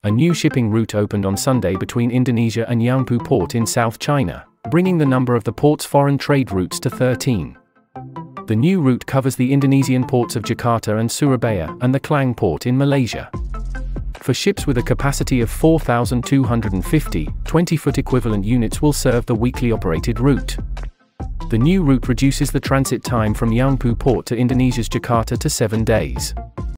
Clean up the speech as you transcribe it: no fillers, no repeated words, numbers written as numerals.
A new shipping route opened on Sunday between Indonesia and Yangpu Port in South China, bringing the number of the port's foreign trade routes to 13. The new route covers the Indonesian ports of Jakarta and Surabaya and the Klang port in Malaysia. For ships with a capacity of 4,250, 20-foot equivalent units will serve the weekly operated route. The new route reduces the transit time from Yangpu Port to Indonesia's Jakarta to 7 days.